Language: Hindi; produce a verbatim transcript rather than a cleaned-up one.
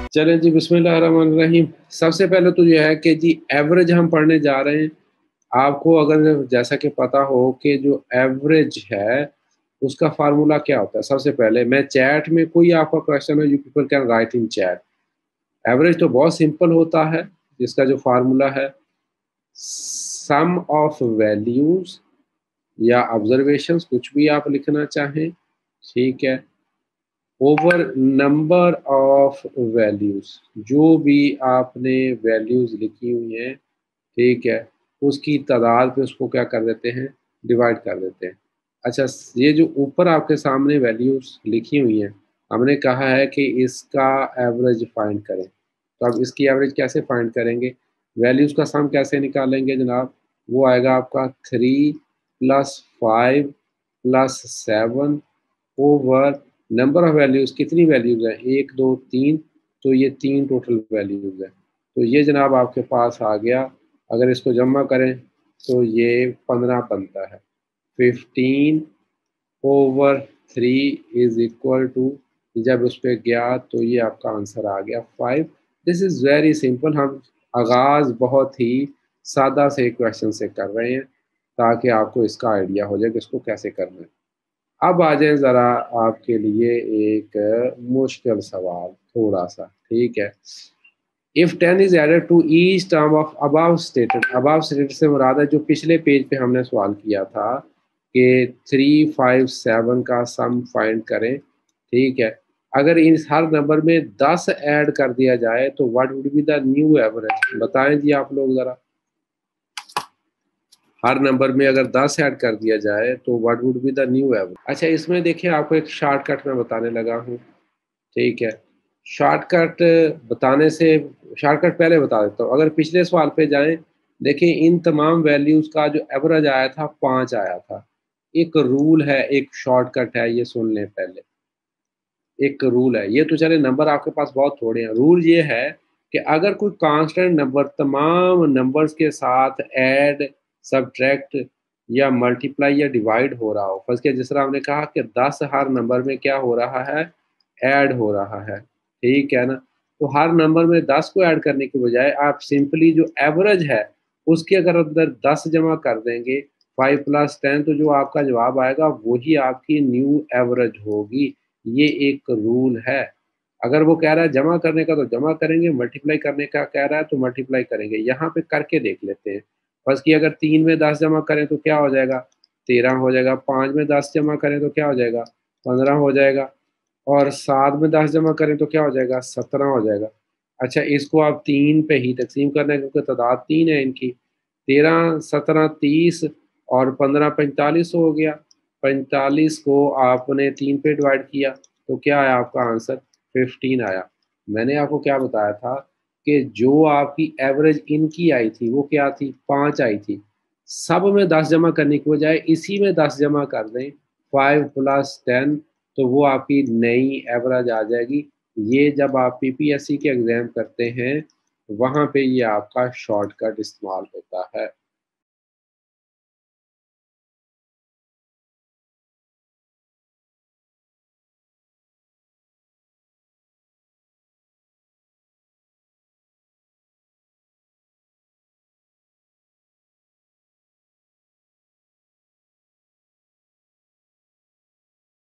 चलें जी, बिस्मिल्लाहिर्रहमानिर्रहीम। सबसे पहले तो ये है कि जी एवरेज हम पढ़ने जा रहे हैं। आपको अगर जैसा कि पता हो कि जो एवरेज है, उसका फ़ॉर्मूला क्या होता है? सबसे पहले मैं चैट में कोई आपका क्वेश्चन है, you people can write in chat. Average तो बहुत सिंपल होता है, जिसका जो फ़ॉर्मूला है सम ऑफ वैल्यूज़ या ऑब्जर्वेशंस कुछ भी आप लिखना चाहें, ठीक है? ओवर नंबर ऑफ वैल्यूज़, जो भी आपने वैल्यूज़ लिखी हुई हैं, ठीक है, उसकी तादाद पे उसको क्या कर देते हैं, डिवाइड कर देते हैं। अच्छा, स ये जो ऊपर आपके सामने वैल्यूज़ लिखी हुई हैं, हमने कहा है कि इसका एवरेज फाइंड करें। तो अब इसकी एवरेज कैसे फाइंड करेंगे? वैल्यूज़ का सम कैसे निकालेंगे जनाब? वो आएगा आपका three plus five plus seven over number of values, कितनी वैल्यूज़ हैं? एक, दो, तीन, तो ये तीन टोटल वैल्यूज़ हैं। तो ये जनाब आपके पास आ गया। अगर इसको जमा करें तो ये पंद्रह बनता है। Fifteen over three is equal to, जब उस पे गया तो ये आपका आंसर आ गया five. This is very simple. हम आगाज़ बहुत ही सादा से क्वेश्चन से कर रहे हैं, ताकि आपको इसका आइडिया हो जाए कि इसको कैसे करना है। अब आ जाएँ ज़रा आपके लिए एक मुश्किल सवाल थोड़ा-सा, ठीक है? If ten is added to each term of above stated, above stated से मुराद है जो पिछले पेज पे हमने सवाल किया था कि थ्री, फ़ाइव, सेवन का सम फाइंड करें, ठीक है? अगर इन हर नंबर में टेन ऐड कर दिया जाए तो what would be the new average? बताएँ जी आप लोग ज़रा। हर नंबर में अगर टेन ऐड कर दिया जाए तो what would be the new average? अच्छा, इसमें देखिए आपको एक शॉर्टकट मैं बताने लगा हूँ, ठीक है? शॉर्टकट बताने से शॉर्टकट पहले बता देता हूँ। अगर पिछले सवाल पे जाएँ, देखिए इन तमाम वैल्यूज़ का जो एवरेज आया था पाँच आया था। एक रूल है, एक शॉर्टकट है, ये सुन लें पहले। एक रूल है, ये तो चले नंबर आपके पास बहुत थोड़े हैं। रूल ये है कि अगर कोई कांस्टेंट नंबर तमाम नंबर्स के साथ ऐड, सब्ट्रैक्ट या मल्टीप्लाई या डिवाइड हो रहा हो, फर्ज़ किया जिस तरह हमने कहा कि टेन हर नंबर में क्या हो रहा है, ऐड हो रहा है, ठीक है ना? तो हर नंबर में टेन को ऐड करने की बजाय आप सिंपली जो एवरेज है, उसके अगर अंदर टेन जमा कर देंगे, फ़ाइव प्लस टेन, तो जो आपका जवाब आएगा वही आपकी न्यू एवरेज होगी। ये एक रूल है। अगर वो कह रहा है जमा करने का तो जमा करेंगे, मल्टीप्लाई करने का कह रहा है तो मल्टीप्लाई करेंगे। यहाँ पे करके देख लेते हैं। बस कि अगर तीन में टेन जमा करें तो क्या हो जाएगा? तेरह हो जाएगा। पाँच में टेन जमा करें तो क्या हो जाएगा? पंद्रह हो जाएगा। और सात में टेन जमा करें तो क्या हो जाएगा? सत्रह हो जाएगा। अच्छा, इसको आप तीन पे ही तक़सीम करना है क्योंकि तादाद तीन है इनकी। तेरह, सत्रह, तीस और पंद्रह पैंतालीस हो गया। पैंतालीस को आपने तीन पे डिवाइड किया तो क्या आया आपका आंसर? फ़िफ़्टीन आया। मैंने आपको क्या बताया था कि जो आपकी एवरेज इनकी आई थी वो क्या थी? पाँच आई थी। सब में टेन जमा करने की बजाय इसी में टेन जमा कर दें, फ़ाइव प्लस टेन, तो वो आपकी नई एवरेज आ जाएगी। ये जब आप पीपीएससी के एग्ज़ाम करते हैं, वहाँ पे ये आपका शॉर्टकट इस्तेमाल होता है।